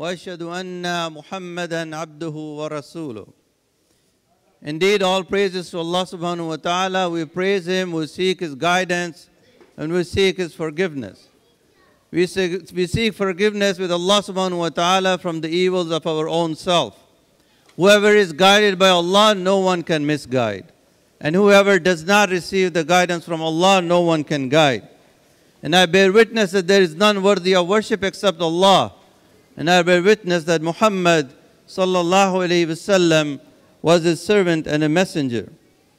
وأشهد أن محمدا عبده ورسوله. Indeed, all praises to Allah subhanahu wa ta'ala. We praise Him, we seek His guidance, and we seek His forgiveness. We seek forgiveness with Allah subhanahu wa ta'ala from the evils of our own self. Whoever is guided by Allah, no one can misguide. And whoever does not receive the guidance from Allah, no one can guide. And I bear witness that there is none worthy of worship except Allah. And I bear witness that Muhammad sallallahu alayhi wasallam was His servant and a messenger.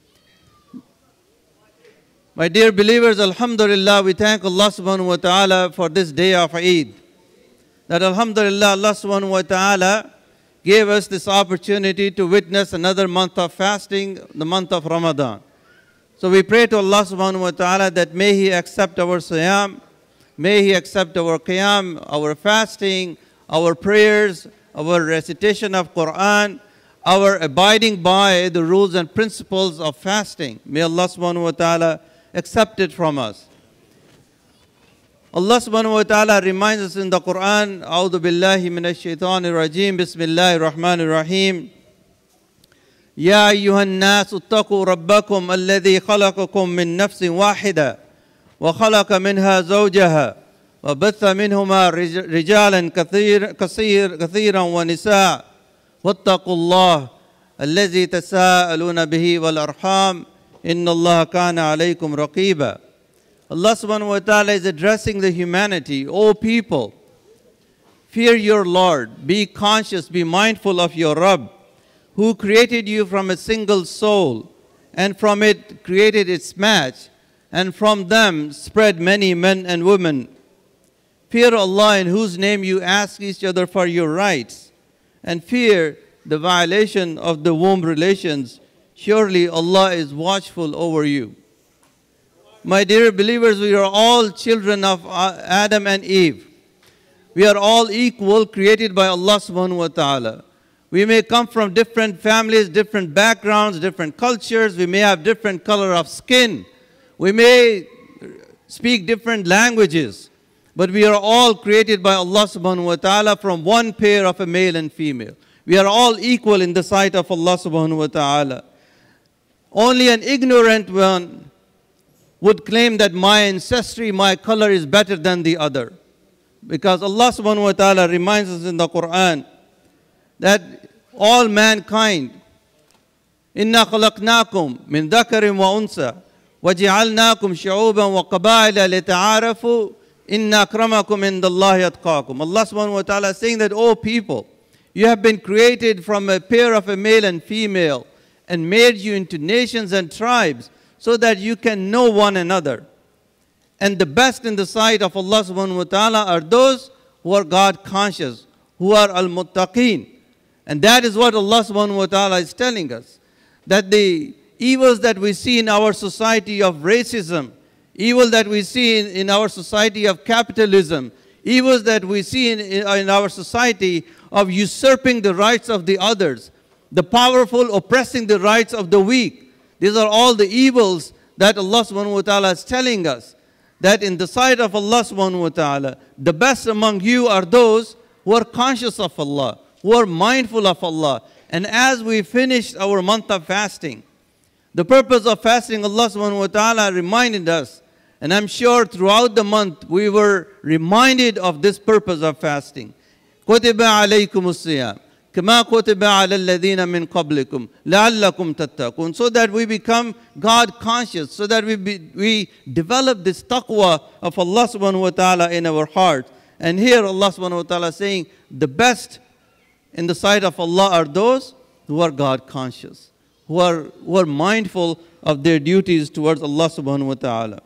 My dear believers, alhamdulillah, we thank Allah subhanahu wa ta'ala for this day of Eid. That alhamdulillah, Allah subhanahu wa ta'ala gave us this opportunity to witness another month of fasting, the month of Ramadan. So we pray to Allah subhanahu wa ta'ala that may He accept our siyam, may He accept our qiyam, our fasting, our prayers, our recitation of Quran, our abiding by the rules and principles of fasting. May Allah subhanahu wa ta'ala accept it from us. Allah subhanahu wa ta'ala reminds us in the Quran, A'udhu billahi minash shaitanir rajim, Bismillahir Rahmanir Rahim. Ya ayyuhan nas uttaqu rabbakum alladhi khalaqakum min nafsin wahida wa khalaqa minha zawjaha wa batha minhuma rijalan kathiran wa nisaa wattaqullah alladhi tasaaluna bihi wal arham inna Allah kana alaykum raqiba. Allah subhanahu wa ta'ala is addressing the humanity. O people, fear your Lord, be conscious, be mindful of your Rabb, who created you from a single soul, and from it created its match, and from them spread many men and women. Fear Allah, in whose name you ask each other for your rights, and fear the violation of the womb relations. Surely Allah is watchful over you. My dear believers, we are all children of Adam and Eve. We are all equal, created by Allah subhanahu wa ta'ala. We may come from different families, different backgrounds, different cultures. We may have different color of skin. We may speak different languages. But we are all created by Allah subhanahu wa ta'ala from one pair of a male and female. We are all equal in the sight of Allah subhanahu wa ta'ala. Only an ignorant one would claim that my ancestry, my color is better than the other. Because Allah subhanahu wa ta'ala reminds us in the Quran that all mankind, إِنَّا خَلَقْنَاكُمْ مِنْ ذَكَرٍ وَأُنْثَى وَجَعَلْنَاكُمْ شُعُوبًا وَقَبَائِلَ لِتَعَارَفُوا إِنَّ أَكْرَمَكُمْ عِنْدَ اللَّهِ أَتْقَاكُمْ. Allah subhanahu wa ta'ala is saying that, O people, you have been created from a pair of a male and female and made you into nations and tribes, so that you can know one another. And the best in the sight of Allah subhanahu wa ta'ala are those who are God conscious, who are al-muttaqeen. And that is what Allah subhanahu wa ta'ala is telling us. That the evils that we see in our society of racism, evil that we see in our society of capitalism, evils that we see in our society of usurping the rights of the others, the powerful oppressing the rights of the weak. These are all the evils that Allah subhanahu wa ta'ala is telling us. That in the sight of Allah subhanahu wa ta'ala, the best among you are those who are conscious of Allah, who are mindful of Allah. And as we finished our month of fasting, the purpose of fasting, Allah subhanahu wa ta'ala reminded us. And I'm sure throughout the month we were reminded of this purpose of fasting. كُتِبَ عَلَيْكُمُ الصِّيَامُ كما كتب على الذين من قبلكم لعلكم تتقون. So that we become God conscious, so that we develop this taqwa of Allah subhanahu wa ta'ala in our hearts. And here Allah subhanahu wa ta'ala is saying the best in the sight of Allah are those who are God conscious, who are mindful of their duties towards Allah subhanahu wa ta'ala.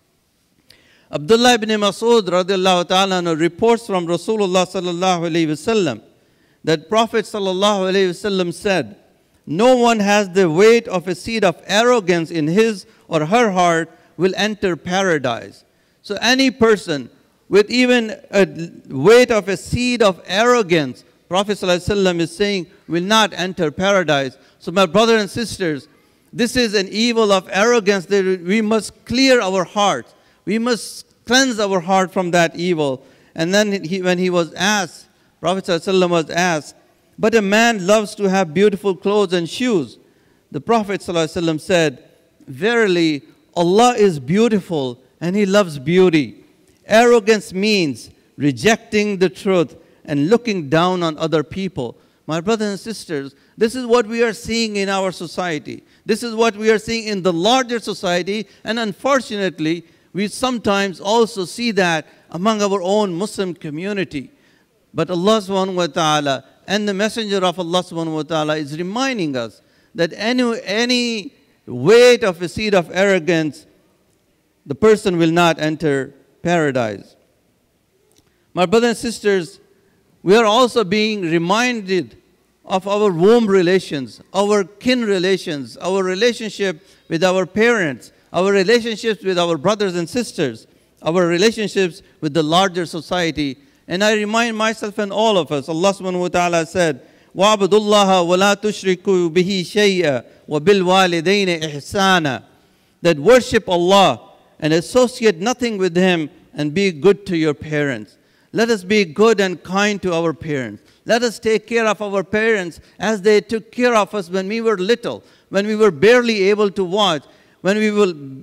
Abdullah ibn Mas'ud radiallahu ta'ala reports from Rasulullah sallallahu alayhi wa sallam that Prophet sallallahu alayhi wasallam said, no one has the weight of a seed of arrogance in his or her heart will enter paradise. So any person with even a weight of a seed of arrogance, Prophet sallallahu alayhi wasallam is saying, will not enter paradise. So my brothers and sisters, this is an evil of arrogance that we must clear our hearts. We must cleanse our heart from that evil. And then when he was asked, Prophet ﷺ was asked, but a man loves to have beautiful clothes and shoes. The Prophet ﷺ said, verily, Allah is beautiful and He loves beauty. Arrogance means rejecting the truth and looking down on other people. My brothers and sisters, this is what we are seeing in our society. This is what we are seeing in the larger society, and unfortunately, we sometimes also see that among our own Muslim community. But Allah subhanahu wa ta'ala and the Messenger of Allah subhanahu wa ta'ala is reminding us that any weight of a seed of arrogance, the person will not enter paradise. My brothers and sisters, we are also being reminded of our womb relations, our kin relations, our relationship with our parents, our relationships with our brothers and sisters, our relationships with the larger society. And I remind myself and all of us, Allah subhanahu wa ta'ala said, وَعْبُدُوا اللَّهَ وَلَا تُشْرِكُوا بِهِ شَيْئًا وَبِالْوَالِدَيْنِ إِحْسَانًا, that worship Allah and associate nothing with Him and be good to your parents. Let us be good and kind to our parents. Let us take care of our parents as they took care of us when we were little, when we were barely able to walk, when we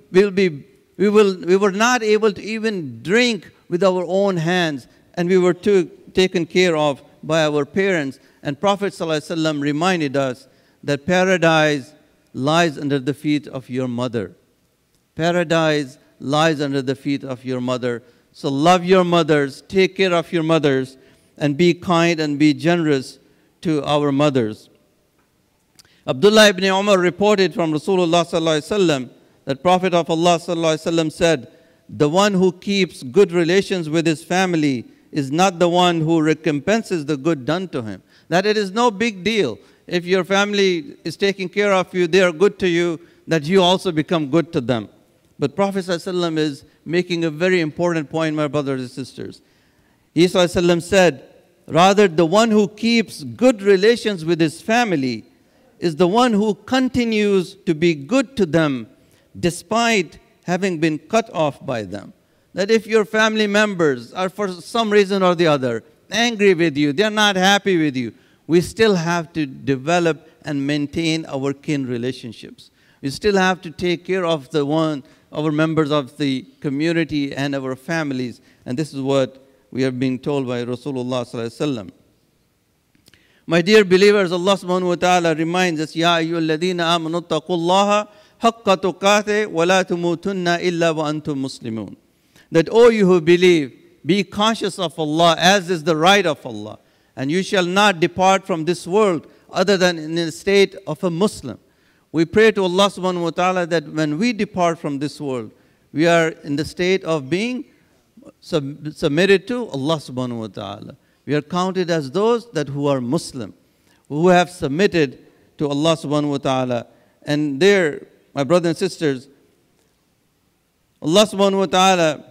were not able to even drink with our own hands, and we were taken care of by our parents. And Prophet ﷺ reminded us that paradise lies under the feet of your mother. Paradise lies under the feet of your mother. So love your mothers, take care of your mothers, and be kind and be generous to our mothers. Abdullah ibn Umar reported from Rasulullah sallallahu alaihi wasallam that Prophet of Allah sallallahu alaihi wasallam said, the one who keeps good relations with his family is not the one who recompenses the good done to him. That it is no big deal. If your family is taking care of you, they are good to you, that you also become good to them. But Prophet ﷺ is making a very important point, my brothers and sisters. He ﷺ said, rather the one who keeps good relations with his family is the one who continues to be good to them despite having been cut off by them. That if your family members are for some reason or the other angry with you, they are not happy with you, we still have to develop and maintain our kin relationships. We still have to take care of our members of the community and our families. And this is what we are being told by Rasulullah sallallahu alaihi wasallam. My dear believers, Allah subhanahu wa ta'ala reminds us, Ya ayyuhalladhina amanu taqullaha haqqa tuqatih wa la tumutunna illa wa antum muslimun. That, O you who believe, be conscious of Allah as is the right of Allah, and you shall not depart from this world other than in the state of a Muslim. We pray to Allah subhanahu wa ta'ala that when we depart from this world, we are in the state of being submitted to Allah subhanahu wa ta'ala. We are counted as those who are Muslim, who have submitted to Allah subhanahu wa ta'ala. And there, my brothers and sisters, Allah subhanahu wa ta'ala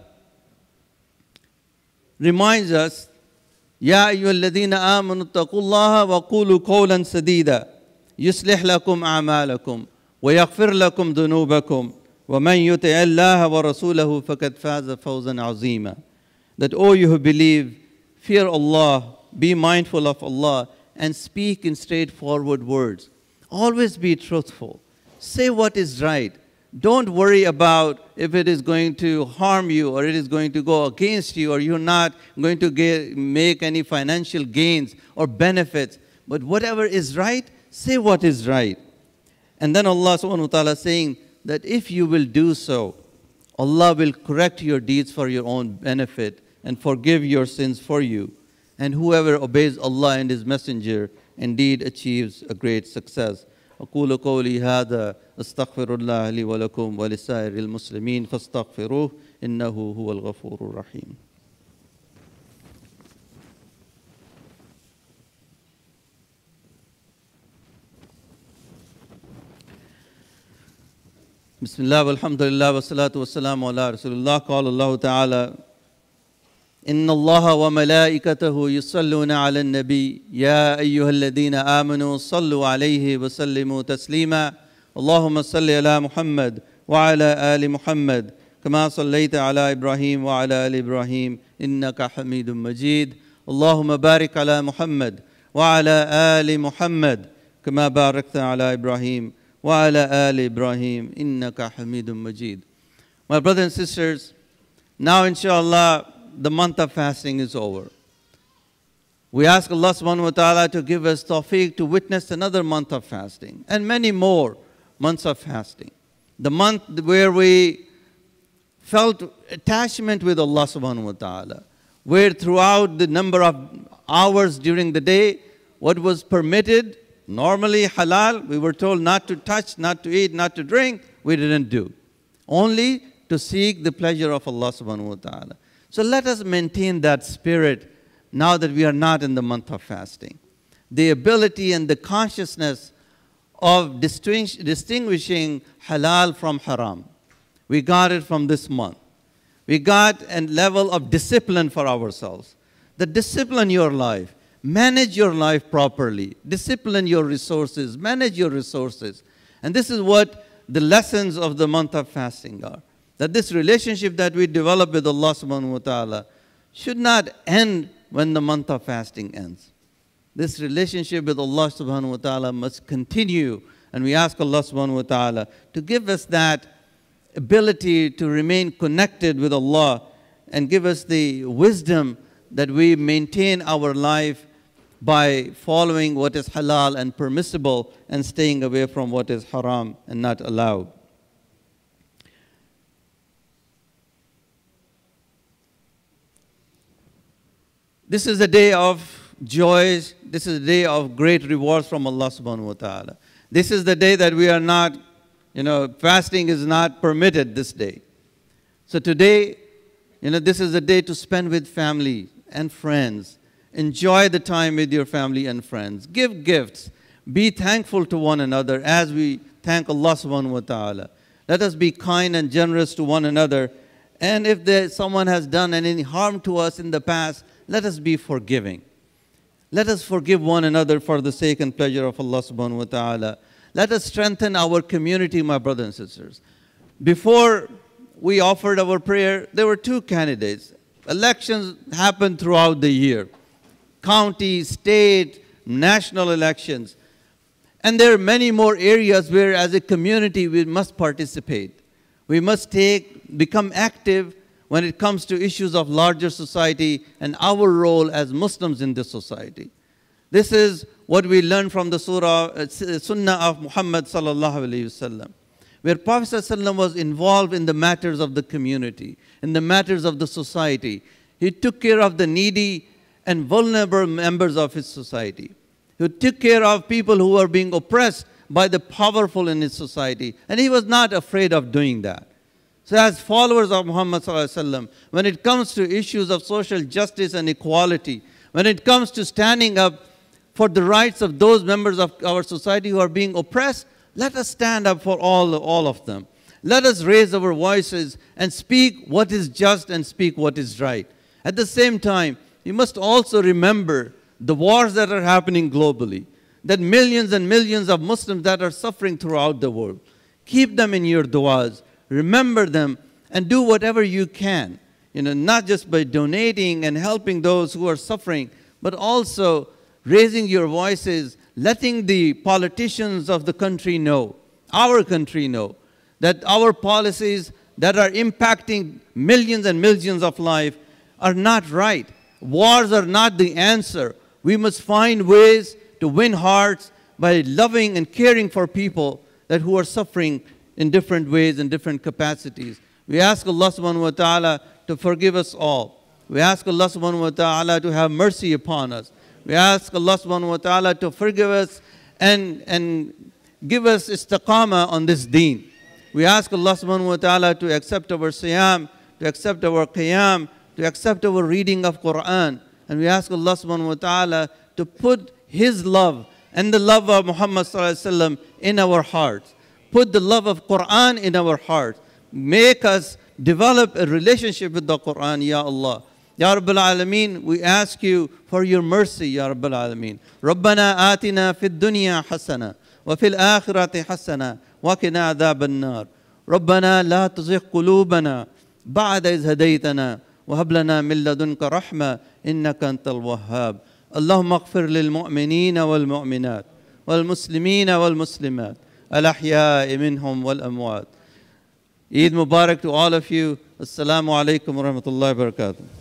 reminds us, Ya ayyuhalladhina amanu taqullaha wa qulu qawlan sadida yuslih lakum a'malakum wa yaghfir lakum dhunubakum wa man yuti' Allah wa rasulahu faqad faza fawzan 'azima. That, O you who believe, fear Allah, be mindful of Allah, and speak in straightforward words. Always be truthful. Say what is right. Don't worry about if it is going to harm you or it is going to go against you or you're not going to make any financial gains or benefits. But whatever is right, say what is right. And then Allah subhanahu wa ta'ala saying that if you will do so, Allah will correct your deeds for your own benefit and forgive your sins for you. And whoever obeys Allah and His Messenger indeed achieves a great success. أقول قولي هذا أستغفر الله لي ولكم ولسائر المسلمين فاستغفروه إنه هو الغفور الرحيم. بسم الله والحمد لله والصلاة والسلام على رسول الله. قال الله تعالى إن الله وملائكته يصلون على النبي يا أيها الذين آمنوا صلوا عليه وسلموا تسليما اللهم صل على محمد وعلى آل محمد كما صليت على إبراهيم وعلى آل إبراهيم إنك حميد مجيد اللهم بارك على محمد وعلى آل محمد كما باركت على إبراهيم وعلى آل إبراهيم إنك حميد مجيد. My brothers and sisters, now inshallah the month of fasting is over. We ask Allah subhanahu wa ta'ala to give us tawfiq to witness another month of fasting and many more months of fasting. The month where we felt attachment with Allah subhanahu wa ta'ala, where throughout the number of hours during the day, what was permitted, normally halal, we were told not to touch, not to eat, not to drink, we didn't do. Only to seek the pleasure of Allah subhanahu wa ta'ala. So let us maintain that spirit now that we are not in the month of fasting. The ability and the consciousness of distinguishing halal from haram. We got it from this month. We got a level of discipline for ourselves. That discipline your life. Manage your life properly. Discipline your resources. Manage your resources. And this is what the lessons of the month of fasting are. That this relationship that we develop with Allah subhanahu wa ta'ala should not end when the month of fasting ends. This relationship with Allah subhanahu wa ta'ala must continue. And we ask Allah subhanahu wa ta'ala to give us that ability to remain connected with Allah and give us the wisdom that we maintain our life by following what is halal and permissible and staying away from what is haram and not allowed. This is a day of joys. This is a day of great rewards from Allah subhanahu wa ta'ala. This is the day that we are not, fasting is not permitted this day. So today, this is a day to spend with family and friends. Enjoy the time with your family and friends. Give gifts. Be thankful to one another as we thank Allah subhanahu wa ta'ala. Let us be kind and generous to one another. And if someone has done any harm to us in the past, let us be forgiving. Let us forgive one another for the sake and pleasure of Allah subhanahu wa ta'ala. Let us strengthen our community, my brothers and sisters. Before we offered our prayer, there were two candidates. Elections happen throughout the year. County, state, national elections. And there are many more areas where as a community we must participate. We must become active when it comes to issues of larger society and our role as Muslims in this society. This is what we learn from the Sunnah of Muhammad sallallahu alaihi wasallam, where Prophet sallallahu was involved in the matters of the community, in the matters of the society. He took care of the needy and vulnerable members of his society. He took care of people who were being oppressed by the powerful in his society, and he was not afraid of doing that. So as followers of Muhammad sallallahu alaihi wasallam, when it comes to issues of social justice and equality, when it comes to standing up for the rights of those members of our society who are being oppressed, let us stand up for all of them. Let us raise our voices and speak what is just and speak what is right. At the same time, you must also remember the wars that are happening globally, that millions and millions of Muslims that are suffering throughout the world. Keep them in your du'as. Remember them and do whatever you can, not just by donating and helping those who are suffering, but also raising your voices, letting the politicians of the country know, our country know, that our policies that are impacting millions and millions of lives are not right. Wars are not the answer. We must find ways to win hearts by loving and caring for people who are suffering in different ways and different capacities. We ask Allah subhanahu wa ta'ala to forgive us all. We ask Allah subhanahu wa ta'ala to have mercy upon us. We ask Allah subhanahu wa ta'ala to forgive us and give us istiqamah on this deen. We ask Allah subhanahu wa ta'ala to accept our siyam, to accept our qiyam, to accept our reading of Quran. And we ask Allah subhanahu wa ta'ala to put His love and the love of Muhammad sallallahu alaihi wasallam in our hearts. Put the love of Quran in our hearts. Make us develop a relationship with the Quran, Ya Allah. Ya Rabbil Alameen, we ask you for your mercy, Ya Rabbil Alameen. Rabbana atina fid dunya hasana, wa fil akhirati hasana, wa qina adhab an-nar. Rabbana la tuzigh qulubana ba'da iz hadaytana, wa hab lana min ladunka rahma, إنك أنت الوهاب. اللهم اغفر للمؤمنين والمؤمنات والمسلمين والمسلمات الأحياء منهم والأموات. Eid Mubarak to all of you. Assalamu alaikum wa rahmatullahi wa barakatuh.